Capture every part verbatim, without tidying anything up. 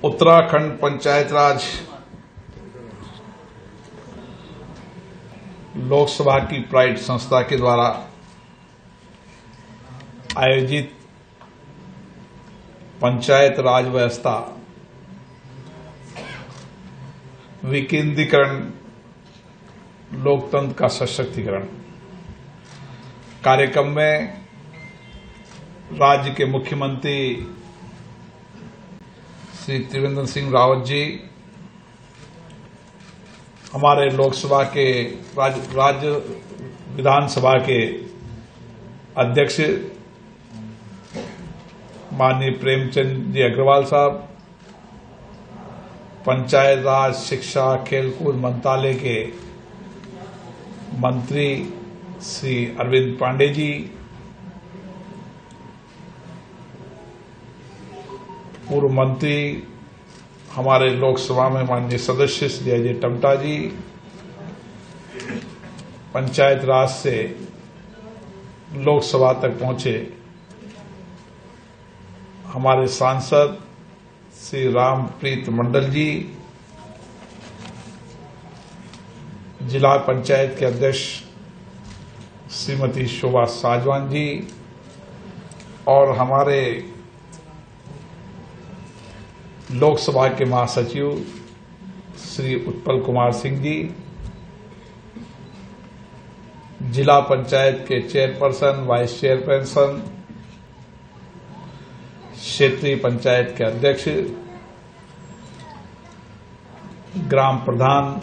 उत्तराखंड पंचायत राज लोकसभा की प्राइड संस्था के द्वारा आयोजित पंचायत राज व्यवस्था विकेंद्रीकरण लोकतंत्र का सशक्तिकरण कार्यक्रम में राज्य के मुख्यमंत्री श्री त्रिवेंद्र सिंह रावत जी, हमारे लोकसभा के राज्य, राज्य विधानसभा के अध्यक्ष माननीय प्रेमचंद जी अग्रवाल साहब, पंचायत राज शिक्षा खेलकूद मंत्रालय के मंत्री श्री अरविंद पांडे जी, पूर्व मंत्री हमारे लोकसभा में माननीय सदस्य श्री अजय टमटा जी, पंचायत राज से लोकसभा तक पहुंचे हमारे सांसद श्री रामप्रीत मंडल जी, जिला पंचायत के अध्यक्ष श्रीमती शोभा साजवान जी और हमारे लोकसभा के महासचिव श्री उत्पल कुमार सिंह जी, जिला पंचायत के चेयरपर्सन, वाइस चेयरपर्सन, क्षेत्रीय पंचायत के अध्यक्ष, ग्राम प्रधान,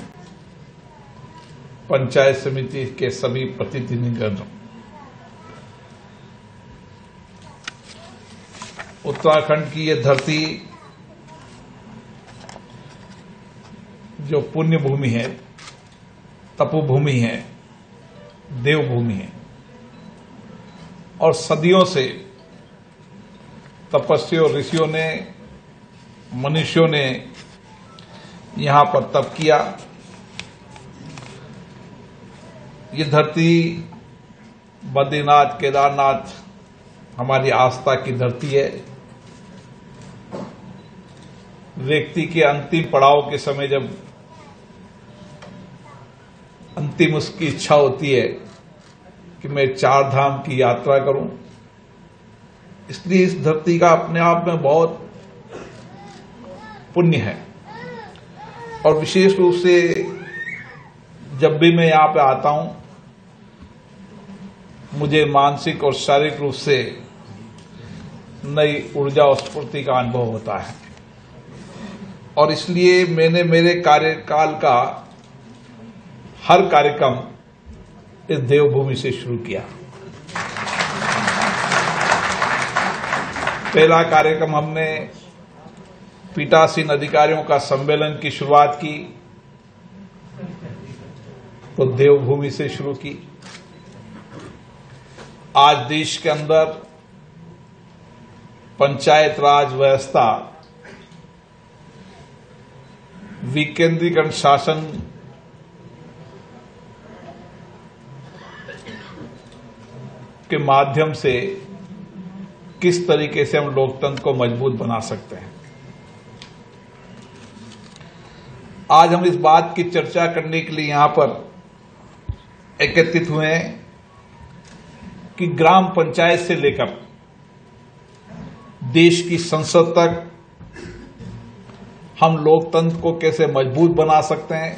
पंचायत समिति के सभी प्रतिनिधिगण, उत्तराखंड की ये धरती जो पुण्य भूमि है, तपोभूमि है, देवभूमि है और सदियों से तपस्वियों ऋषियों ने, मनुष्यों ने यहां पर तप किया। ये धरती बद्रीनाथ, केदारनाथ हमारी आस्था की धरती है। व्यक्ति के अंतिम पड़ाव के समय जब अंतिम उसकी इच्छा होती है कि मैं चार धाम की यात्रा करूं, इसलिए इस धरती का अपने आप में बहुत पुण्य है। और विशेष रूप से जब भी मैं यहां पे आता हूं, मुझे मानसिक और शारीरिक रूप से नई ऊर्जा और स्फूर्ति का अनुभव होता है। और इसलिए मैंने मेरे कार्यकाल का हर कार्यक्रम इस देवभूमि से शुरू किया। पहला कार्यक्रम हमने पीठासीन अधिकारियों का सम्मेलन की शुरुआत की तो देवभूमि से शुरू की। आज देश के अंदर पंचायत राज व्यवस्था विकेंद्रीकरण शासन के माध्यम से किस तरीके से हम लोकतंत्र को मजबूत बना सकते हैं। आज हम इस बात की चर्चा करने के लिए यहां पर एकत्रित हुए हैं कि ग्राम पंचायत से लेकर देश की संसद तक हम लोकतंत्र को कैसे मजबूत बना सकते हैं,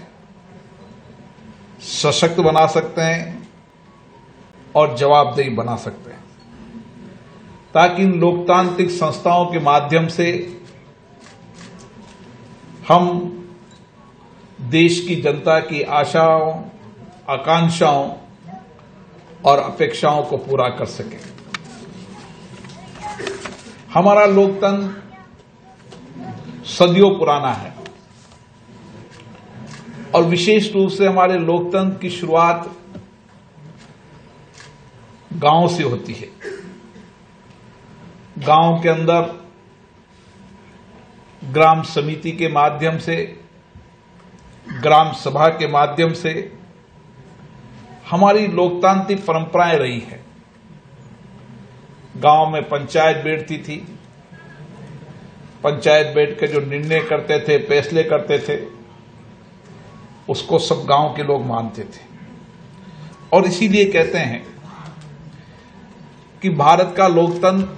सशक्त बना सकते हैं और जवाबदेही बना सकते हैं, ताकि इन लोकतांत्रिक संस्थाओं के माध्यम से हम देश की जनता की आशाओं, आकांक्षाओं और अपेक्षाओं को पूरा कर सकें। हमारा लोकतंत्र सदियों पुराना है और विशेष रूप से हमारे लोकतंत्र की शुरुआत गांव से होती है। गांव के अंदर ग्राम समिति के माध्यम से, ग्राम सभा के माध्यम से हमारी लोकतांत्रिक परंपराएं रही है। गांव में पंचायत बैठती थी, पंचायत बैठ के जो निर्णय करते थे, फैसले करते थे, उसको सब गांव के लोग मानते थे। और इसीलिए कहते हैं कि भारत का लोकतंत्र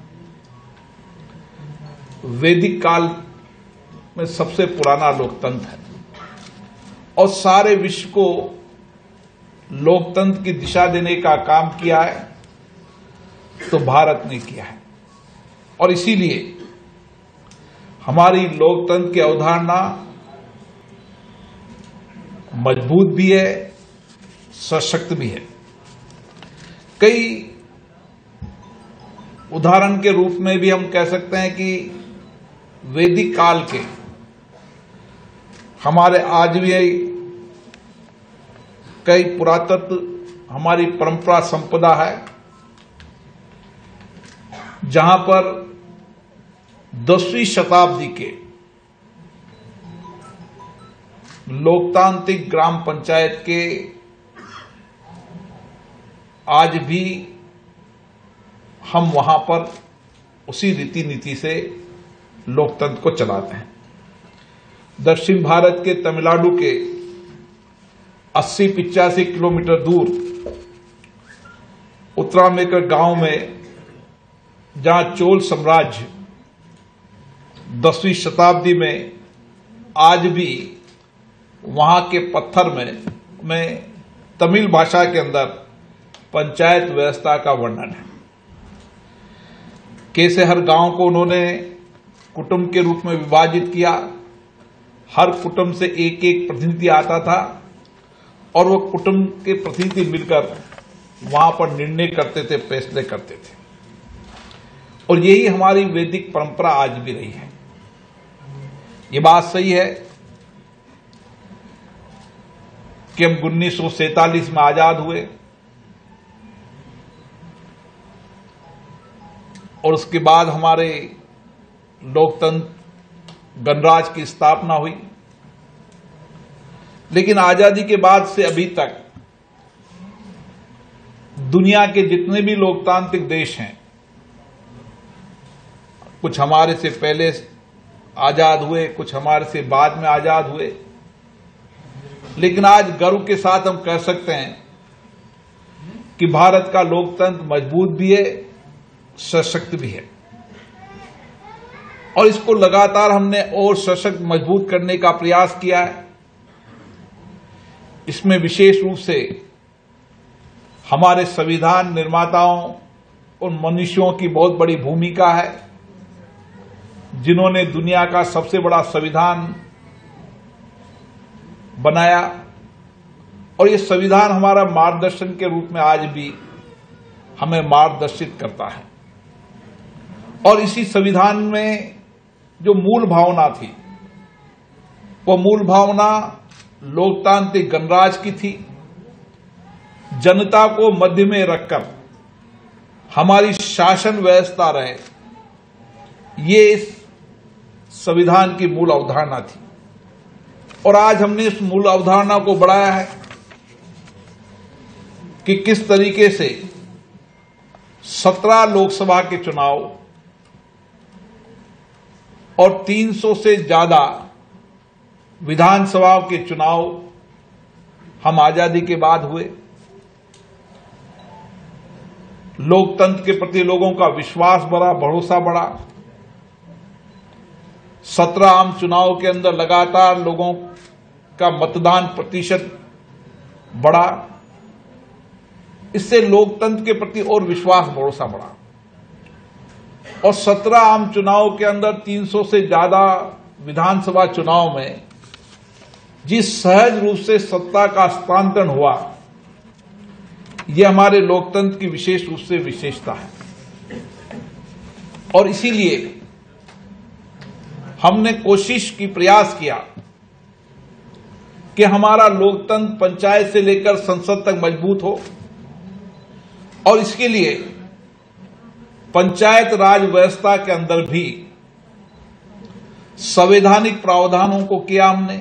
वैदिक काल में सबसे पुराना लोकतंत्र है और सारे विश्व को लोकतंत्र की दिशा देने का काम किया है तो भारत ने किया है। और इसीलिए हमारी लोकतंत्र की अवधारणा मजबूत भी है, सशक्त भी है। कई उदाहरण के रूप में भी हम कह सकते हैं कि वैदिक काल के हमारे आज भी कई पुरातत्व हमारी परंपरा संपदा है, जहां पर दसवीं शताब्दी के लोकतांत्रिक ग्राम पंचायत के आज भी हम वहां पर उसी रीति नीति से लोकतंत्र को चलाते हैं। दक्षिण भारत के तमिलनाडु के अस्सी पिचासी किलोमीटर दूर उत्तरामेकर गांव में, जहां चोल साम्राज्य दसवीं शताब्दी में आज भी वहां के पत्थर में में तमिल भाषा के अंदर पंचायत व्यवस्था का वर्णन है। कैसे हर गांव को उन्होंने कुटुंब के रूप में विभाजित किया, हर कुटुंब से एक एक प्रतिनिधि आता था और वो कुटुंब के प्रतिनिधि मिलकर वहां पर निर्णय करते थे, फैसले करते थे। और यही हमारी वैदिक परंपरा आज भी रही है। ये बात सही है कि हम उन्नीस सौ सैंतालीस में आजाद हुए और उसके बाद हमारे लोकतंत्र गणराज्य की स्थापना हुई, लेकिन आजादी के बाद से अभी तक दुनिया के जितने भी लोकतांत्रिक देश हैं, कुछ हमारे से पहले आजाद हुए, कुछ हमारे से बाद में आजाद हुए, लेकिन आज गर्व के साथ हम कह सकते हैं कि भारत का लोकतंत्र मजबूत भी है, सशक्त भी है। और इसको लगातार हमने और सशक्त मजबूत करने का प्रयास किया है। इसमें विशेष रूप से हमारे संविधान निर्माताओं और मनुष्यों की बहुत बड़ी भूमिका है, जिन्होंने दुनिया का सबसे बड़ा संविधान बनाया। और ये संविधान हमारा मार्गदर्शन के रूप में आज भी हमें मार्गदर्शित करता है। और इसी संविधान में जो मूल भावना थी, वो मूल भावना लोकतांत्रिक गणराज्य की थी। जनता को मध्य में रखकर हमारी शासन व्यवस्था रहे, ये इस संविधान की मूल अवधारणा थी। और आज हमने इस मूल अवधारणा को बढ़ाया है कि किस तरीके से सत्रह लोकसभा के चुनाव और तीन सौ से ज्यादा विधानसभाओं के चुनाव हम आजादी के बाद हुए। लोकतंत्र के प्रति लोगों का विश्वास बढ़ा, भरोसा बढ़ा। सत्रह आम चुनाव के अंदर लगातार लोगों का मतदान प्रतिशत बढ़ा। इससे लोकतंत्र के प्रति और विश्वास, भरोसा बढ़ा। और सत्रह आम चुनाव के अंदर तीन सौ से ज्यादा विधानसभा चुनाव में जिस सहज रूप से सत्ता का हस्तांतरण हुआ, यह हमारे लोकतंत्र की विशेष रूप से विशेषता है। और इसीलिए हमने कोशिश की, प्रयास किया कि हमारा लोकतंत्र पंचायत से लेकर संसद तक मजबूत हो। और इसके लिए पंचायत राज व्यवस्था के अंदर भी संवैधानिक प्रावधानों को किया हमने,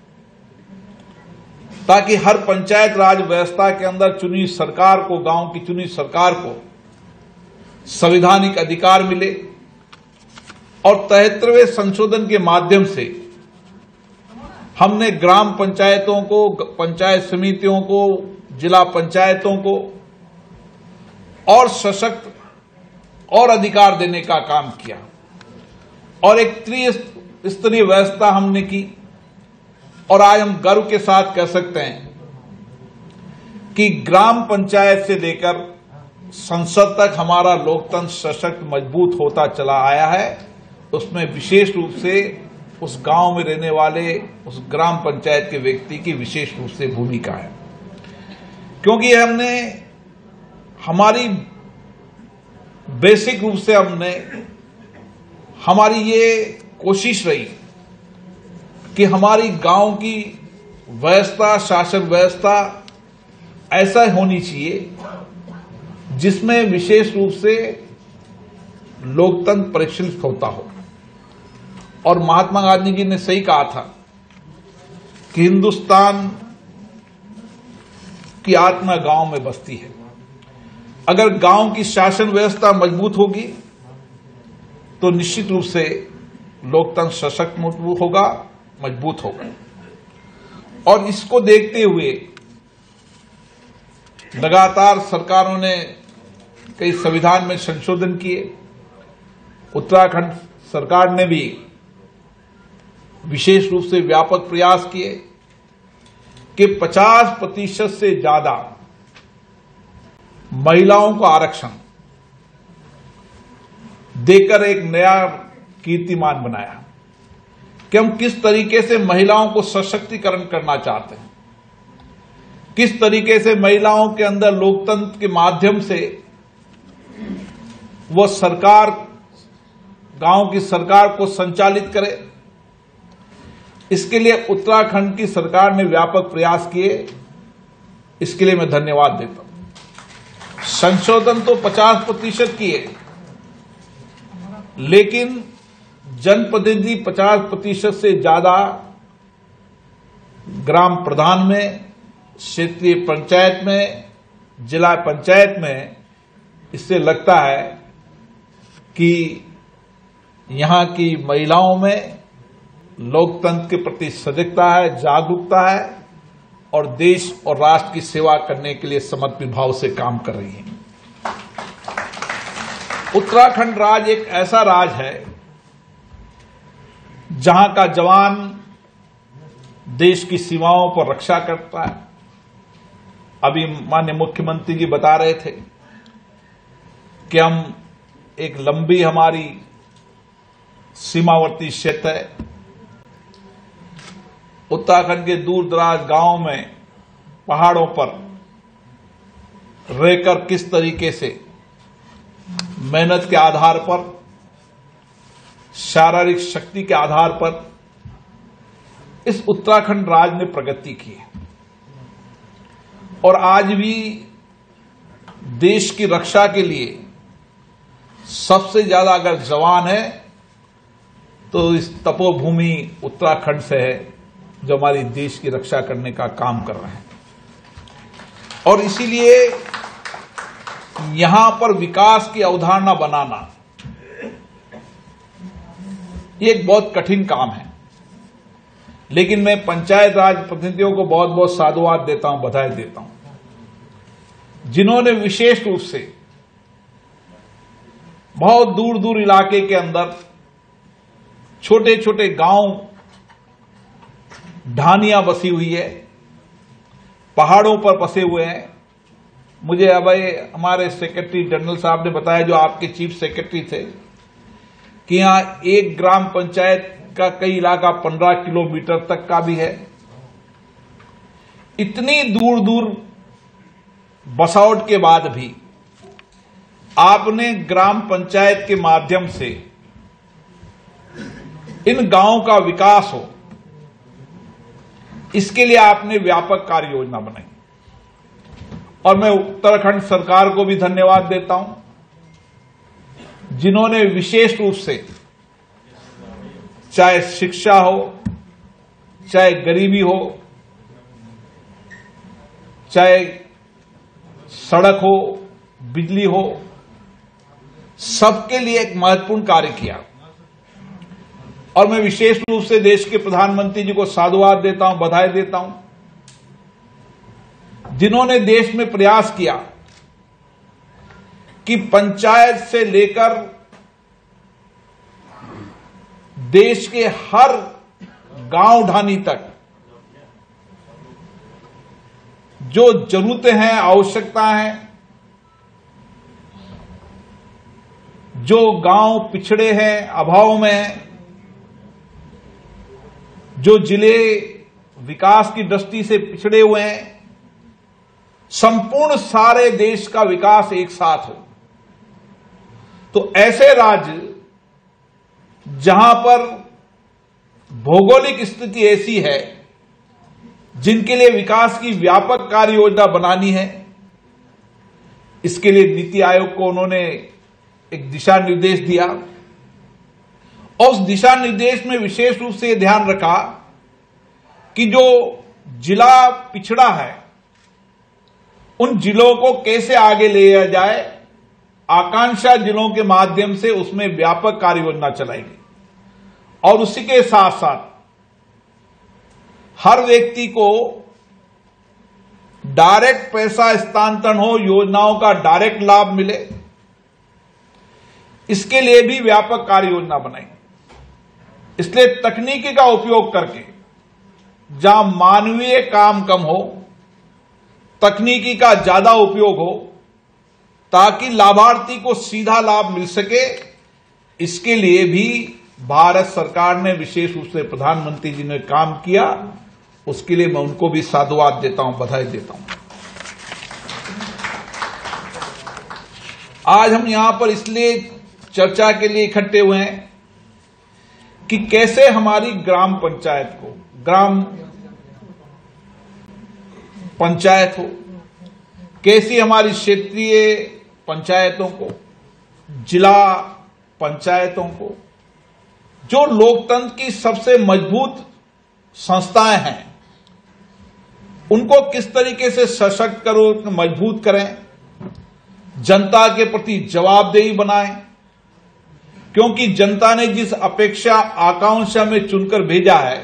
ताकि हर पंचायत राज व्यवस्था के अंदर चुनी सरकार को, गांव की चुनी सरकार को संवैधानिक अधिकार मिले। और तिहत्तरवें संशोधन के माध्यम से हमने ग्राम पंचायतों को, पंचायत समितियों को, जिला पंचायतों को और सशक्त और अधिकार देने का काम किया और एक त्रिस्तरीय व्यवस्था हमने की। और आज हम गर्व के साथ कह सकते हैं कि ग्राम पंचायत से लेकर संसद तक हमारा लोकतंत्र सशक्त मजबूत होता चला आया है। उसमें विशेष रूप से उस गांव में रहने वाले उस ग्राम पंचायत के व्यक्ति की विशेष रूप से भूमिका है, क्योंकि हमने हमारी बेसिक रूप से हमने हमारी ये कोशिश रही कि हमारी गांव की व्यवस्था, शासन व्यवस्था ऐसा होनी चाहिए जिसमें विशेष रूप से लोकतंत्र परिशीलित होता हो। और महात्मा गांधी जी ने सही कहा था कि हिंदुस्तान की आत्मा गांव में बसती है। अगर गांव की शासन व्यवस्था मजबूत होगी तो निश्चित रूप से लोकतंत्र सशक्त मजबूत होगा, मजबूत होगा। और इसको देखते हुए लगातार सरकारों ने कई संविधान में संशोधन किए। उत्तराखंड सरकार ने भी विशेष रूप से व्यापक प्रयास किए कि पचास प्रतिशत से ज्यादा महिलाओं को आरक्षण देकर एक नया कीर्तिमान बनाया कि हम किस तरीके से महिलाओं को सशक्तिकरण करना चाहते हैं, किस तरीके से महिलाओं के अंदर लोकतंत्र के माध्यम से वो सरकार, गांव की सरकार को संचालित करे। इसके लिए उत्तराखंड की सरकार ने व्यापक प्रयास किए, इसके लिए मैं धन्यवाद देता हूं। संशोधन तो पचास प्रतिशत किए, लेकिन जनप्रतिनिधि पचास प्रतिशत से ज्यादा ग्राम प्रधान में, क्षेत्रीय पंचायत में, जिला पंचायत में, इससे लगता है कि यहां की महिलाओं में लोकतंत्र के प्रति सजगता है, जागरूकता है और देश और राष्ट्र की सेवा करने के लिए समर्पित भाव से काम कर रही है। उत्तराखंड राज्य एक ऐसा राज्य है जहां का जवान देश की सीमाओं पर रक्षा करता है। अभी माननीय मुख्यमंत्री जी बता रहे थे कि हम एक लंबी हमारी सीमावर्ती क्षेत्र है। उत्तराखंड के दूर दराज गांवों में, पहाड़ों पर रहकर किस तरीके से मेहनत के आधार पर, शारीरिक शक्ति के आधार पर इस उत्तराखंड राज्य ने प्रगति की है। और आज भी देश की रक्षा के लिए सबसे ज्यादा अगर जवान है तो इस तपोभूमि उत्तराखंड से है, जो हमारी देश की रक्षा करने का काम कर रहे हैं। और इसीलिए यहां पर विकास की अवधारणा बनाना ये एक बहुत कठिन काम है, लेकिन मैं पंचायत राज प्रतिनिधियों को बहुत बहुत साधुवाद देता हूं, बधाई देता हूं, जिन्होंने विशेष रूप से बहुत दूर दूर इलाके के अंदर छोटे छोटे गांव, ढानियां बसी हुई है, पहाड़ों पर बसे हुए हैं। मुझे अभी हमारे सेक्रेटरी जनरल साहब ने बताया, जो आपके चीफ सेक्रेटरी थे, कि यहां एक ग्राम पंचायत का कई इलाका पंद्रह किलोमीटर तक का भी है। इतनी दूर दूर बसावट के बाद भी आपने ग्राम पंचायत के माध्यम से इन गांवों का विकास हो, इसके लिए आपने व्यापक कार्य योजना बनाई। और मैं उत्तराखंड सरकार को भी धन्यवाद देता हूं, जिन्होंने विशेष रूप से, चाहे शिक्षा हो, चाहे गरीबी हो, चाहे सड़क हो, बिजली हो, सबके लिए एक महत्वपूर्ण कार्य किया। और मैं विशेष रूप से देश के प्रधानमंत्री जी को साधुवाद देता हूं, बधाई देता हूं, जिन्होंने देश में प्रयास किया कि पंचायत से लेकर देश के हर गांव ढानी तक जो जरूरतें हैं, आवश्यकता हैं, जो गांव पिछड़े हैं, अभाव में हैं, जो जिले विकास की दृष्टि से पिछड़े हुए हैं, संपूर्ण सारे देश का विकास एक साथ हो। तो ऐसे राज्य जहां पर भौगोलिक स्थिति ऐसी है, जिनके लिए विकास की व्यापक कार्य योजना बनानी है, इसके लिए नीति आयोग को उन्होंने एक दिशा निर्देश दिया और उस दिशा निर्देश में विशेष रूप से यह ध्यान रखा कि जो जिला पिछड़ा है उन जिलों को कैसे आगे ले जाया जाए, आकांक्षा जिलों के माध्यम से उसमें व्यापक कार्य योजना चलाएगी और उसी के साथ साथ हर व्यक्ति को डायरेक्ट पैसा हस्तांतरण हो, योजनाओं का डायरेक्ट लाभ मिले, इसके लिए भी व्यापक कार्य योजना बनाई। इसलिए तकनीकी का उपयोग करके जहां मानवीय काम कम हो, तकनीकी का ज्यादा उपयोग हो ताकि लाभार्थी को सीधा लाभ मिल सके, इसके लिए भी भारत सरकार ने विशेष रूप से प्रधानमंत्री जी ने काम किया। उसके लिए मैं उनको भी साधुवाद देता हूं, बधाई देता हूं। आज हम यहां पर इसलिए चर्चा के लिए इकट्ठे हुए हैं कि कैसे हमारी ग्राम पंचायत को ग्राम पंचायत हो, कैसी हमारी क्षेत्रीय पंचायतों को, जिला पंचायतों को, जो लोकतंत्र की सबसे मजबूत संस्थाएं हैं, उनको किस तरीके से सशक्त करो, मजबूत करें, जनता के प्रति जवाबदेही बनाएं, क्योंकि जनता ने जिस अपेक्षा आकांक्षा में चुनकर भेजा है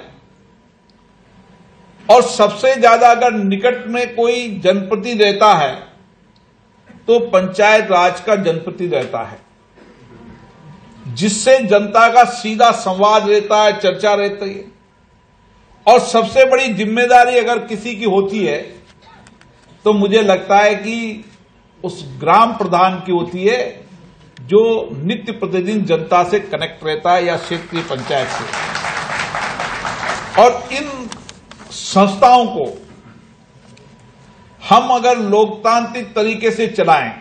और सबसे ज्यादा अगर निकट में कोई जनप्रतिनिधि रहता है तो पंचायत राज का जनप्रतिनिधि रहता है, जिससे जनता का सीधा संवाद रहता है, चर्चा रहती है। और सबसे बड़ी जिम्मेदारी अगर किसी की होती है तो मुझे लगता है कि उस ग्राम प्रधान की होती है, जो नित्य प्रतिदिन जनता से कनेक्ट रहता है या क्षेत्रीय पंचायत से। और इन संस्थाओं को हम अगर लोकतांत्रिक तरीके से चलाएं,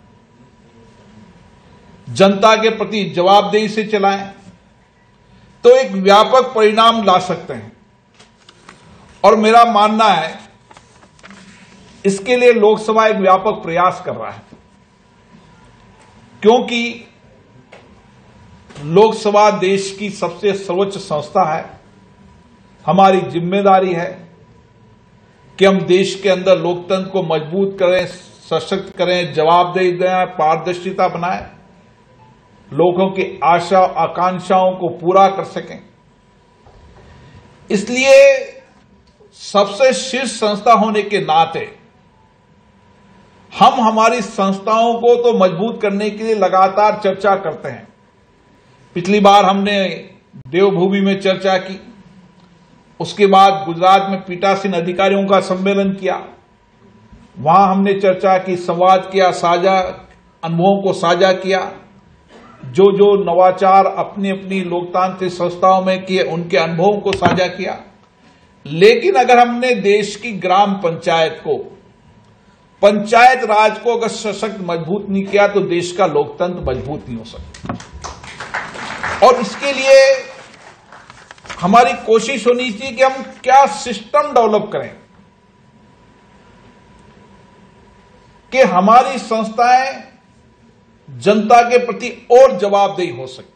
जनता के प्रति जवाबदेही से चलाएं, तो एक व्यापक परिणाम ला सकते हैं। और मेरा मानना है इसके लिए लोकसभा एक व्यापक प्रयास कर रहा है, क्योंकि लोकसभा देश की सबसे सर्वोच्च संस्था है। हमारी जिम्मेदारी है कि हम देश के अंदर लोकतंत्र को मजबूत करें, सशक्त करें, जवाबदेही दें, पारदर्शिता बनाएं, लोगों की आशा आकांक्षाओं को पूरा कर सकें। इसलिए सबसे शीर्ष संस्था होने के नाते हम हमारी संस्थाओं को तो मजबूत करने के लिए लगातार चर्चा करते हैं। पिछली बार हमने देवभूमि में चर्चा की, उसके बाद गुजरात में पीठासीन अधिकारियों का सम्मेलन किया, वहां हमने चर्चा की, संवाद किया, साझा अनुभवों को साझा किया, जो जो नवाचार अपनी अपनी लोकतांत्रिक संस्थाओं में किए उनके अनुभवों को साझा किया। लेकिन अगर हमने देश की ग्राम पंचायत को, पंचायत राज को अगर सशक्त मजबूत नहीं किया तो देश का लोकतंत्र मजबूत नहीं हो सकता। और इसके लिए हमारी कोशिश होनी चाहिए कि हम क्या सिस्टम डेवलप करें कि हमारी संस्थाएं जनता के प्रति और जवाबदेही हो सके।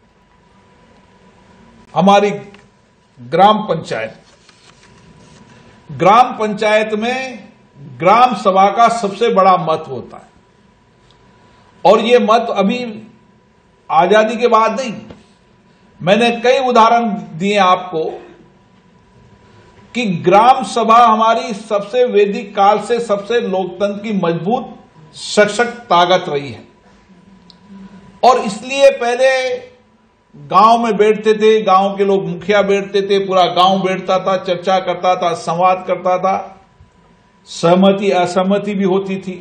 हमारी ग्राम पंचायत ग्राम पंचायत में ग्राम सभा का सबसे बड़ा महत्व होता है, और ये महत्व अभी आजादी के बाद नहीं, मैंने कई उदाहरण दिए आपको कि ग्राम सभा हमारी सबसे वैदिक काल से सबसे लोकतंत्र की मजबूत सशक्त ताकत रही है। और इसलिए पहले गांव में बैठते थे, गांव के लोग मुखिया बैठते थे, पूरा गांव बैठता था, चर्चा करता था, संवाद करता था, सहमति असहमति भी होती थी,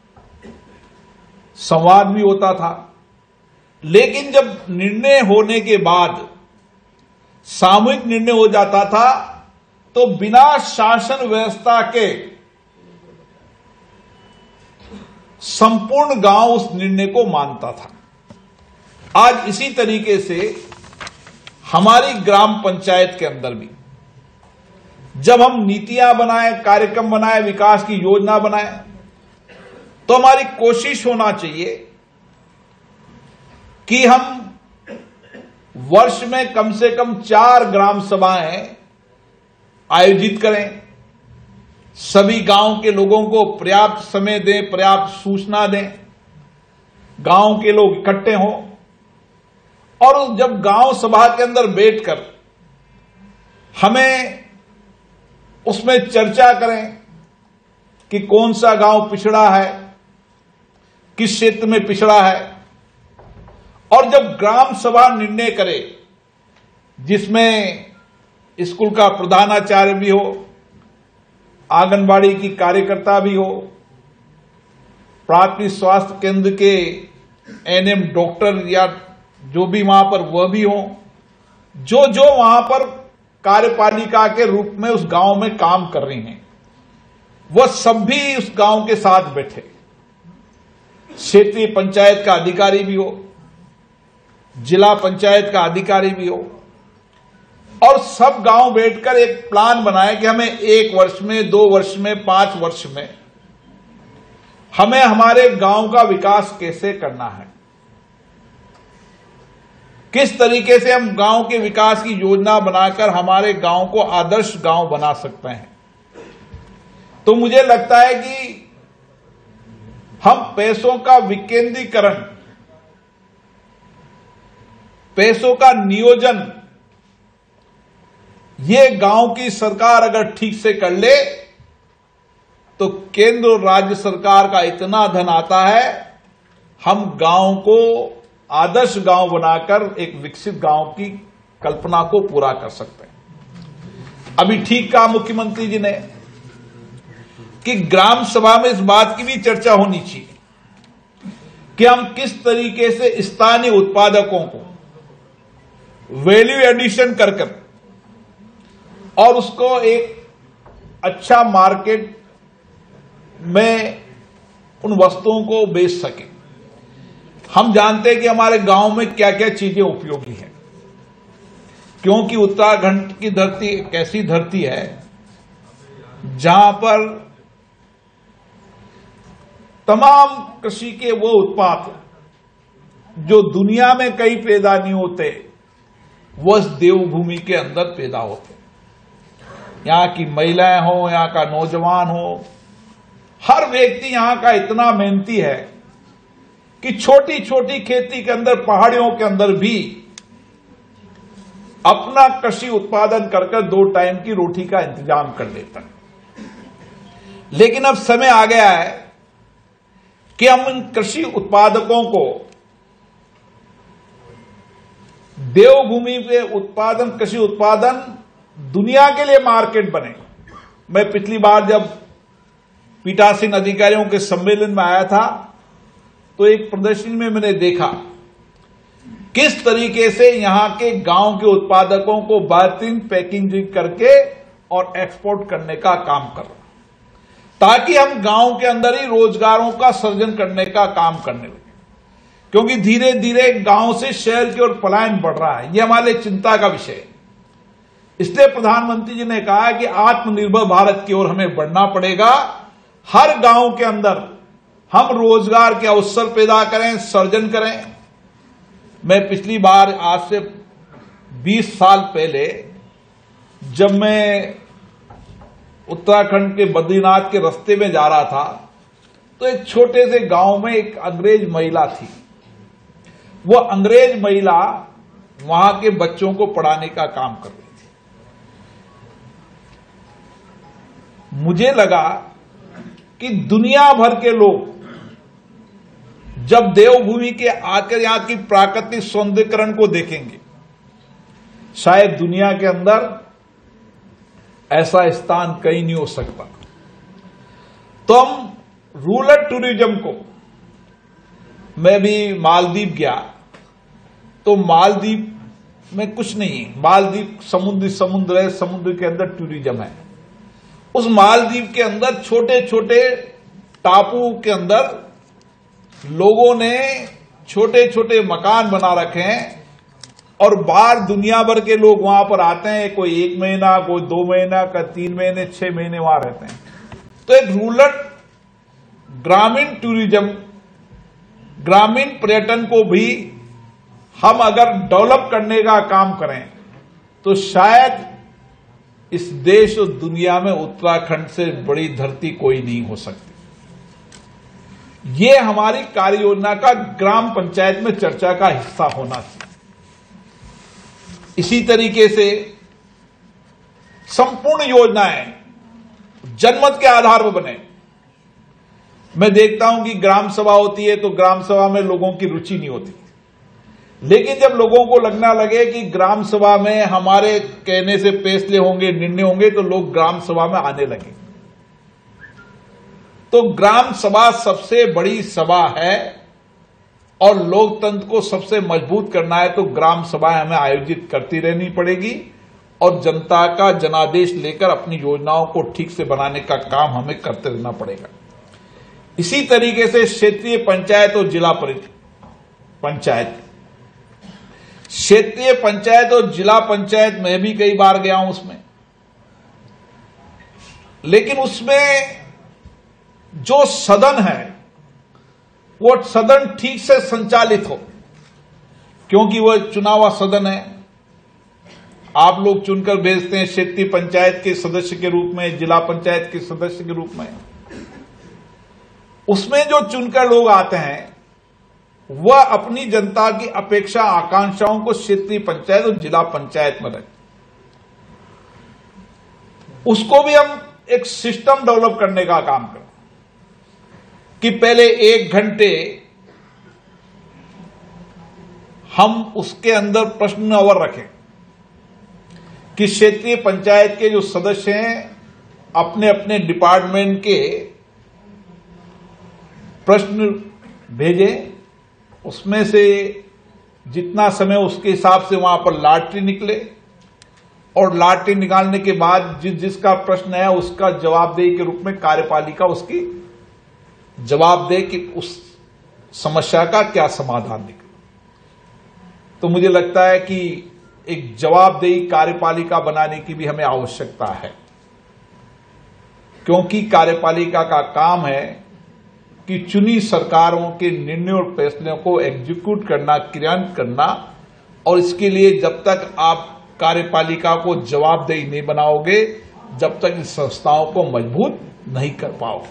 संवाद भी होता था। लेकिन जब निर्णय होने के बाद सामूहिक निर्णय हो जाता था तो बिना शासन व्यवस्था के संपूर्ण गांव उस निर्णय को मानता था। आज इसी तरीके से हमारी ग्राम पंचायत के अंदर भी जब हम नीतियां बनाए, कार्यक्रम बनाए, विकास की योजना बनाए, तो हमारी कोशिश होना चाहिए कि हम वर्ष में कम से कम चार ग्राम सभाएं आयोजित करें, सभी गांव के लोगों को पर्याप्त समय दें, पर्याप्त सूचना दें, गांव के लोग इकट्ठे हों और जब गांव सभा के अंदर बैठकर हमें उसमें चर्चा करें कि कौन सा गांव पिछड़ा है, किस क्षेत्र में पिछड़ा है। और जब ग्राम सभा निर्णय करे जिसमें स्कूल का प्रधानाचार्य भी हो, आंगनबाड़ी की कार्यकर्ता भी हो, प्राथमिक स्वास्थ्य केंद्र के एनएम डॉक्टर या जो भी वहां पर वह भी हो, जो जो वहां पर कार्यपालिका के रूप में उस गांव में काम कर रही हैं, वह सब भी उस गांव के साथ बैठे, क्षेत्रीय पंचायत का अधिकारी भी हो, जिला पंचायत का अधिकारी भी हो, और सब गांव बैठकर एक प्लान बनाए कि हमें एक वर्ष में, दो वर्ष में, पांच वर्ष में हमें हमारे गांव का विकास कैसे करना है, किस तरीके से हम गांव के विकास की योजना बनाकर हमारे गांव को आदर्श गांव बना सकते हैं। तो मुझे लगता है कि हम पैसों का विकेंद्रीकरण, पैसों का नियोजन, ये गांव की सरकार अगर ठीक से कर ले तो केंद्र और राज्य सरकार का इतना धन आता है, हम गांव को आदर्श गांव बनाकर एक विकसित गांव की कल्पना को पूरा कर सकते हैं। अभी ठीक कहा मुख्यमंत्री जी ने कि ग्राम सभा में इस बात की भी चर्चा होनी चाहिए कि हम किस तरीके से स्थानीय उत्पादकों को वैल्यू एडिशन कर कर और उसको एक अच्छा मार्केट में उन वस्तुओं को बेच सके। हम जानते हैं कि हमारे गांव में क्या क्या चीजें उपयोगी हैं, क्योंकि उत्तराखंड की धरती एक ऐसी धरती है जहां पर तमाम कृषि के वो उत्पाद जो दुनिया में कहीं पैदा नहीं होते, वो इस देवभूमि के अंदर पैदा होते। यहां की महिलाएं हो, यहां का नौजवान हो, हर व्यक्ति यहां का इतना मेहनती है कि छोटी छोटी खेती के अंदर, पहाड़ियों के अंदर भी अपना कृषि उत्पादन कर कर दो टाइम की रोटी का इंतजाम कर लेता है। लेकिन अब समय आ गया है कि हम इन कृषि उत्पादकों को देवभूमि पे उत्पादन, कृषि उत्पादन दुनिया के लिए मार्केट बने। मैं पिछली बार जब पीठासीन अधिकारियों के सम्मेलन में आया था तो एक प्रदर्शनी में मैंने देखा किस तरीके से यहां के गांव के उत्पादकों को बेहतरीन पैकेजिंग करके और एक्सपोर्ट करने का काम कर रहा, ताकि हम गांव के अंदर ही रोजगारों का सृजन करने का काम करने लगे। क्योंकि धीरे धीरे गांव से शहर की ओर पलायन बढ़ रहा है, यह हमारे चिंता का विषय है। इसलिए प्रधानमंत्री जी ने कहा कि आत्मनिर्भर भारत की ओर हमें बढ़ना पड़ेगा। हर गांव के अंदर हम रोजगार के अवसर पैदा करें, सृजन करें। मैं पिछली बार आज से बीस साल पहले जब मैं उत्तराखंड के बद्रीनाथ के रास्ते में जा रहा था तो एक छोटे से गांव में एक अंग्रेज महिला थी। वो अंग्रेज महिला वहां के बच्चों को पढ़ाने का काम कर रही थी। मुझे लगा कि दुनिया भर के लोग जब देवभूमि के आकर यहां की प्राकृतिक सौंदर्यीकरण को देखेंगे, शायद दुनिया के अंदर ऐसा स्थान कहीं नहीं हो सकता। तो हम रूरल टूरिज्म को, मैं भी मालदीव गया तो मालदीव में कुछ नहीं है। मालदीव समुद्र समुद्र है, समुद्र के अंदर टूरिज्म है। उस मालदीव के अंदर छोटे छोटे टापू के अंदर लोगों ने छोटे छोटे मकान बना रखे हैं और बाहर दुनिया भर के लोग वहां पर आते हैं। कोई एक महीना, कोई दो महीना, का तीन महीने, छह महीने वहां रहते हैं। तो एक रूरल ग्रामीण टूरिज्म, ग्रामीण पर्यटन को भी हम अगर डेवलप करने का काम करें तो शायद इस देश और दुनिया में उत्तराखंड से बड़ी धरती कोई नहीं हो सकती। ये हमारी कार्य योजना का ग्राम पंचायत में चर्चा का हिस्सा होना चाहिए। इसी तरीके से संपूर्ण योजनाएं जनमत के आधार पर बने। मैं देखता हूं कि ग्राम सभा होती है तो ग्राम सभा में लोगों की रुचि नहीं होती, लेकिन जब लोगों को लगना लगे कि ग्राम सभा में हमारे कहने से फैसले होंगे, निर्णय होंगे, तो लोग ग्राम सभा में आने लगे। तो ग्राम सभा सबसे बड़ी सभा है और लोकतंत्र को सबसे मजबूत करना है तो ग्राम सभाएं हमें आयोजित करती रहनी पड़ेगी और जनता का जनादेश लेकर अपनी योजनाओं को ठीक से बनाने का काम हमें करते रहना पड़ेगा। इसी तरीके से क्षेत्रीय पंचायत और जिला पंचायत, क्षेत्रीय पंचायत और जिला पंचायत मैं भी कई बार गया हूं उसमें, लेकिन उसमें जो सदन है वो सदन ठीक से संचालित हो, क्योंकि वह चुनावा सदन है। आप लोग चुनकर भेजते हैं क्षेत्रीय पंचायत के सदस्य के रूप में, जिला पंचायत के सदस्य के रूप में। उसमें जो चुनकर लोग आते हैं वह अपनी जनता की अपेक्षा आकांक्षाओं को क्षेत्रीय पंचायत और जिला पंचायत में रखें। उसको भी हम एक सिस्टम डेवलप करने का काम करें कि पहले एक घंटे हम उसके अंदर प्रश्न अवर रखें कि क्षेत्रीय पंचायत के जो सदस्य हैं अपने अपने डिपार्टमेंट के प्रश्न भेजें। उसमें से जितना समय उसके हिसाब से वहां पर लॉटरी निकले और लॉटरी निकालने के बाद जिस जिसका प्रश्न है उसका जवाबदेही के रूप में कार्यपालिका उसकी जवाब दे कि उस समस्या का क्या समाधान निकले। तो मुझे लगता है कि एक जवाबदेही कार्यपालिका बनाने की भी हमें आवश्यकता है, क्योंकि कार्यपालिका का काम है कि चुनी सरकारों के निर्णयों और फैसलों को एग्जीक्यूट करना, क्रियान्वित करना, और इसके लिए जब तक आप कार्यपालिका को जवाबदेही नहीं बनाओगे, जब तक इस संस्थाओं को मजबूत नहीं कर पाओगे।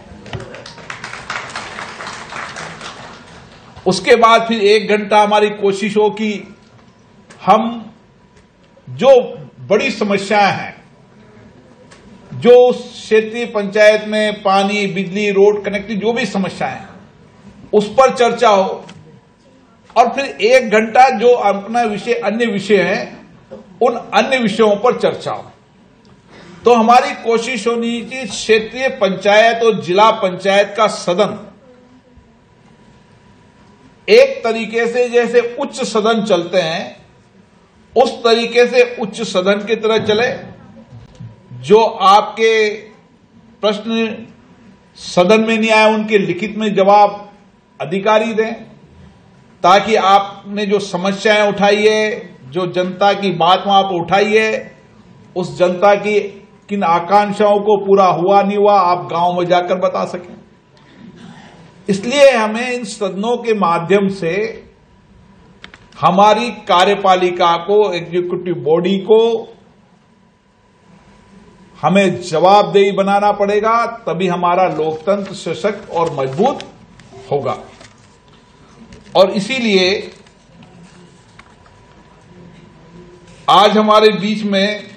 उसके बाद फिर एक घंटा हमारी कोशिश हो कि हम जो बड़ी समस्याएं हैं, जो क्षेत्रीय पंचायत में पानी, बिजली, रोड कनेक्टिविटी, जो भी समस्याएं हैं उस पर चर्चा हो, और फिर एक घंटा जो अपना विषय, अन्य विषय हैं, उन अन्य विषयों पर चर्चा हो। तो हमारी कोशिश होनी चाहिए क्षेत्रीय पंचायत और जिला पंचायत का सदन एक तरीके से जैसे उच्च सदन चलते हैं उस तरीके से उच्च सदन की तरह चले, जो आपके प्रश्न सदन में नहीं आए उनके लिखित में जवाब अधिकारी दें, ताकि आपने जो समस्याएं उठाई है, जो जनता की बात वहां पर उठाई है, उस जनता की किन आकांक्षाओं को पूरा हुआ नहीं हुआ आप गांव में जाकर बता सकें। इसलिए हमें इन सदनों के माध्यम से हमारी कार्यपालिका को, एग्जीक्यूटिव बॉडी को हमें जवाबदेही बनाना पड़ेगा, तभी हमारा लोकतंत्र सशक्त और मजबूत होगा। और इसीलिए आज हमारे बीच में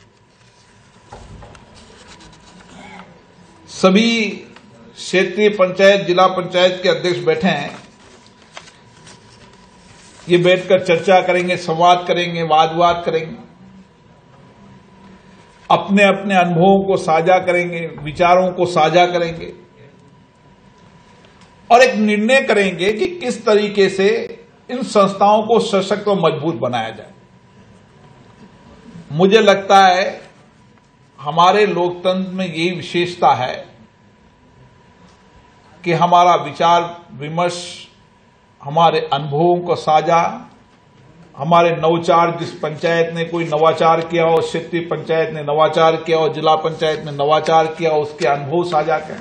सभी क्षेत्रीय पंचायत, जिला पंचायत के अध्यक्ष बैठे हैं। ये बैठकर चर्चा करेंगे, संवाद करेंगे, वाद विवाद करेंगे, अपने अपने अनुभवों को साझा करेंगे, विचारों को साझा करेंगे और एक निर्णय करेंगे कि किस तरीके से इन संस्थाओं को सशक्त और मजबूत बनाया जाए। मुझे लगता है हमारे लोकतंत्र में यही विशेषता है कि हमारा विचार विमर्श, हमारे अनुभवों को साझा, हमारे नवाचार, जिस पंचायत ने कोई नवाचार किया हो, क्षेत्रीय पंचायत ने नवाचार किया हो, जिला पंचायत ने नवाचार किया हो, उसके अनुभव साझा करें।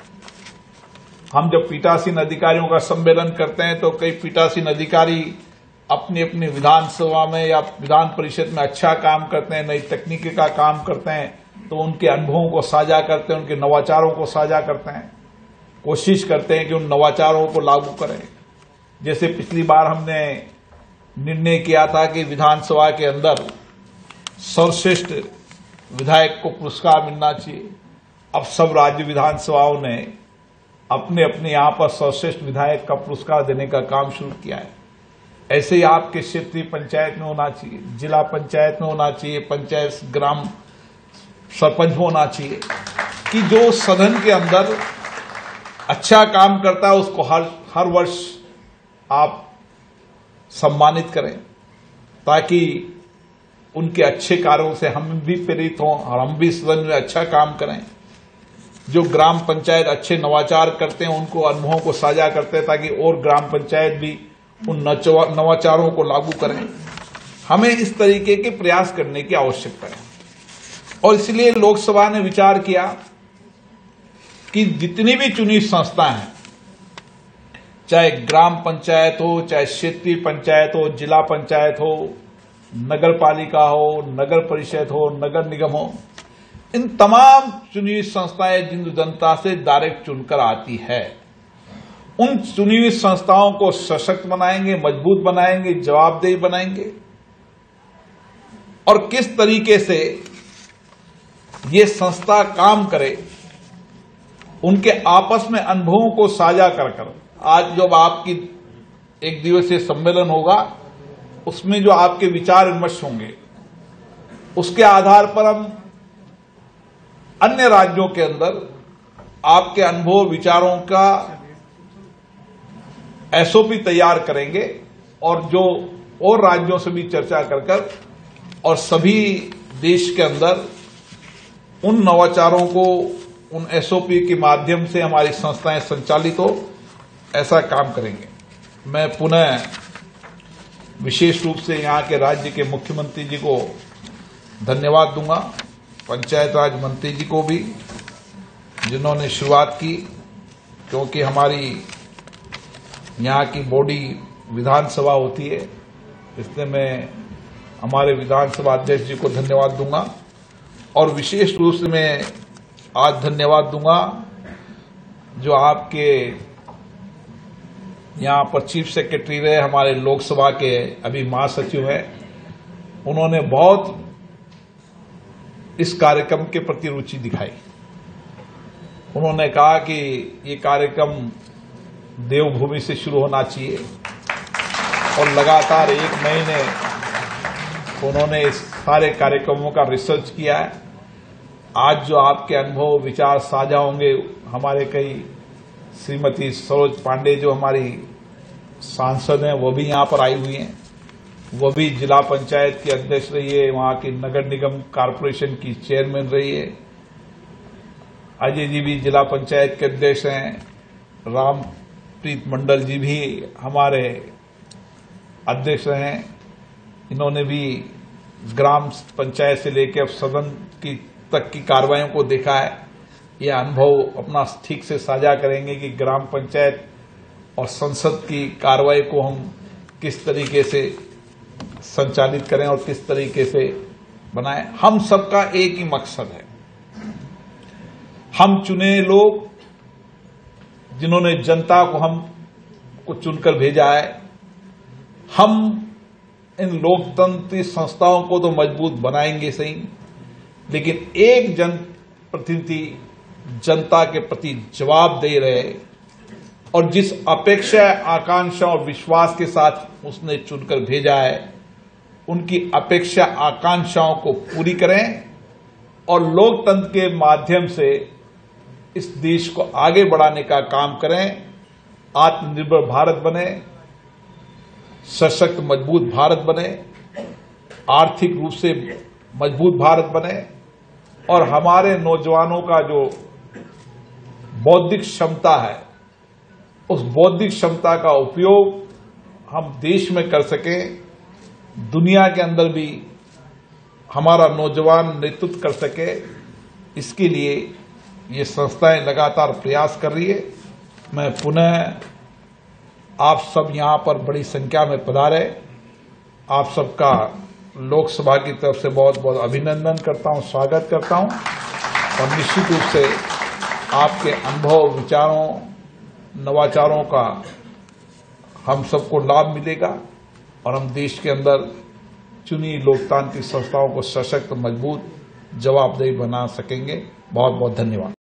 हम जब पीठासीन अधिकारियों का सम्मेलन करते हैं तो कई पीठासीन अधिकारी अपनी अपनी विधानसभा में या विधान परिषद में अच्छा काम करते हैं, नई तकनीकी का काम करते हैं, तो उनके अनुभवों को साझा करते हैं, उनके नवाचारों को साझा करते हैं, कोशिश करते हैं कि उन नवाचारों को लागू करें। जैसे पिछली बार हमने निर्णय किया था कि विधानसभा के अंदर सर्वश्रेष्ठ विधायक को पुरस्कार मिलना चाहिए। अब सब राज्य विधानसभाओं ने अपने अपने यहां पर सर्वश्रेष्ठ विधायक का पुरस्कार देने का काम शुरू किया है। ऐसे ही आपके क्षेत्रीय पंचायत में होना चाहिए, जिला पंचायत में होना चाहिए, पंचायत ग्राम सरपंच होना चाहिए कि जो सदन के अंदर अच्छा काम करता है उसको हर हर वर्ष आप सम्मानित करें, ताकि उनके अच्छे कार्यों से हम भी प्रेरित हों और हम भी सदन में अच्छा काम करें। जो ग्राम पंचायत अच्छे नवाचार करते हैं उनको अनुभवों को साझा करते हैं, ताकि और ग्राम पंचायत भी उन नवाचारों को लागू करें। हमें इस तरीके के प्रयास करने की आवश्यकता है और इसलिए लोकसभा ने विचार किया कि जितनी भी चुनी संस्थाएं हैं, चाहे ग्राम पंचायत हो, चाहे क्षेत्रीय पंचायत हो, जिला पंचायत हो, नगर पालिका हो, नगर परिषद हो, नगर निगम हो, इन तमाम चुनी हुई संस्थाएं जिन जनता से डायरेक्ट चुनकर आती है, उन चुनी हुई संस्थाओं को सशक्त बनाएंगे, मजबूत बनाएंगे, जवाबदेही बनाएंगे और किस तरीके से ये संस्था काम करे, उनके आपस में अनुभवों को साझा कर कर आज जब आपकी एक दिवसीय सम्मेलन होगा उसमें जो आपके विचार विमर्श होंगे उसके आधार पर हम अन्य राज्यों के अंदर आपके अनुभव विचारों का एसओपी तैयार करेंगे और जो और राज्यों से भी चर्चा कर कर और सभी देश के अंदर उन नवाचारों को उन एसओपी के माध्यम से हमारी संस्थाएं संचालित हो, ऐसा काम करेंगे। मैं पुनः विशेष रूप से यहां के राज्य के मुख्यमंत्री जी को धन्यवाद दूंगा, पंचायत राज मंत्री जी को भी जिन्होंने शुरुआत की, क्योंकि हमारी यहां की बॉडी विधानसभा होती है, इसलिए मैं हमारे विधानसभा अध्यक्ष जी को धन्यवाद दूंगा और विशेष रूप से मैं आज धन्यवाद दूंगा जो आपके यहां पर चीफ सेक्रेटरी रहे, हमारे लोकसभा के अभी महासचिव हैं। उन्होंने बहुत इस कार्यक्रम के प्रति रुचि दिखाई। उन्होंने कहा कि ये कार्यक्रम देवभूमि से शुरू होना चाहिए और लगातार एक महीने उन्होंने इस सारे कार्यक्रमों का रिसर्च किया है। आज जो आपके अनुभव विचार साझा होंगे, हमारे कई श्रीमती सरोज पांडे जो हमारी सांसद हैं वो भी यहां पर आई हुई हैं, वो भी जिला पंचायत की अध्यक्ष रही है, वहां की नगर निगम कॉरपोरेशन की चेयरमैन रही है, अजय जी भी जिला पंचायत के अध्यक्ष हैं, रामप्रीत मंडल जी भी हमारे अध्यक्ष रहे हैं। इन्होंने भी ग्राम पंचायत से लेकर अब सदन की तक की कार्रवाइयों को देखा है। यह अनुभव अपना ठीक से साझा करेंगे कि ग्राम पंचायत और संसद की कार्रवाई को हम किस तरीके से संचालित करें और किस तरीके से बनाएं। हम सबका एक ही मकसद है, हम चुने लोग जिन्होंने जनता को हम को चुनकर भेजा है, हम इन लोकतंत्री संस्थाओं को तो मजबूत बनाएंगे सही, लेकिन एक जन प्रतिनिधि जनता के प्रति जवाबदेह रहे और जिस अपेक्षा, आकांक्षा और विश्वास के साथ उसने चुनकर भेजा है, उनकी अपेक्षा आकांक्षाओं को पूरी करें और लोकतंत्र के माध्यम से इस देश को आगे बढ़ाने का काम करें। आत्मनिर्भर भारत बने, सशक्त मजबूत भारत बने, आर्थिक रूप से मजबूत भारत बने और हमारे नौजवानों का जो बौद्धिक क्षमता है, उस बौद्धिक क्षमता का उपयोग हम देश में कर सकें, दुनिया के अंदर भी हमारा नौजवान नेतृत्व कर सके। इसके लिए ये संस्थाएं लगातार प्रयास कर रही है। मैं पुनः आप सब यहां पर बड़ी संख्या में पधारे, आप सबका लोकसभा की तरफ से बहुत बहुत अभिनंदन करता हूं, स्वागत करता हूं और निश्चित रूप से आपके अनुभव, विचारों, नवाचारों का हम सबको लाभ मिलेगा और हम देश के अंदर चुनी लोकतांत्रिक संस्थाओं को सशक्त, मजबूत, जवाबदेही बना सकेंगे। बहुत बहुत धन्यवाद।